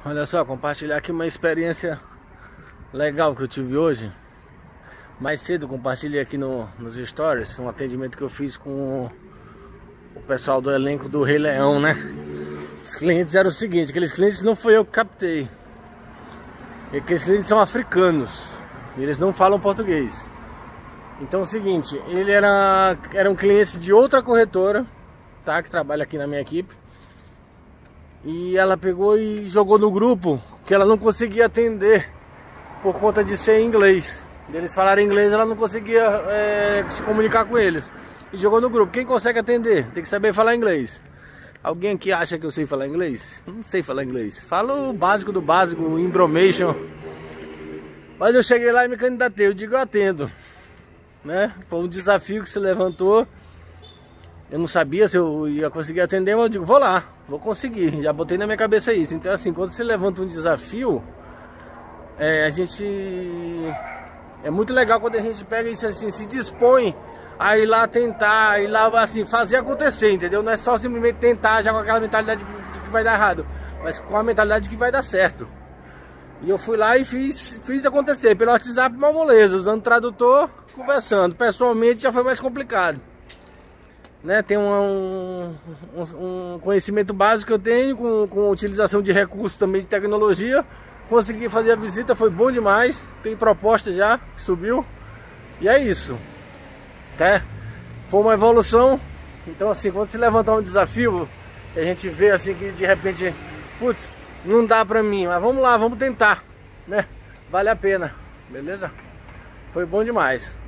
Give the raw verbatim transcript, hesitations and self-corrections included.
Olha só, compartilhar aqui uma experiência legal que eu tive hoje. Mais cedo compartilhei aqui no, nos stories um atendimento que eu fiz com o pessoal do elenco do Rei Leão, né? Os clientes eram o seguinte, aqueles clientes não foi eu que captei. Aqueles clientes são africanos, eles não falam português. Então é o seguinte, ele era eram clientes de outra corretora, tá? Que trabalha aqui na minha equipe. E ela pegou e jogou no grupo que ela não conseguia atender por conta de ser em inglês. Eles falaram inglês, ela não conseguia é, se comunicar com eles. E jogou no grupo. Quem consegue atender tem que saber falar inglês. Alguém que acha que eu sei falar inglês? Eu não sei falar inglês. Falo o básico do básico, information. Mas eu cheguei lá e me candidatei. Eu digo, eu atendo, né? Foi um desafio que se levantou. Eu não sabia se eu ia conseguir atender, mas eu digo, vou lá, vou conseguir. Já botei na minha cabeça isso. Então assim, quando você levanta um desafio, é, a gente... É muito legal quando a gente pega isso assim, se dispõe a ir lá tentar, ir lá assim, fazer acontecer, entendeu? Não é só simplesmente tentar já com aquela mentalidade de que vai dar errado, mas com a mentalidade de que vai dar certo. E eu fui lá e fiz, fiz acontecer, pelo WhatsApp, uma moleza, usando tradutor, conversando. Pessoalmente já foi mais complicado, né? Tem um, um, um conhecimento básico que eu tenho, com, com utilização de recursos também de tecnologia. Consegui fazer a visita, foi bom demais. Tem proposta já, que subiu. E é isso, tá? Foi uma evolução. Então assim, quando se levantar um desafio, a gente vê assim que de repente, putz, não dá pra mim, mas vamos lá, vamos tentar, né? Vale a pena, beleza? Foi bom demais.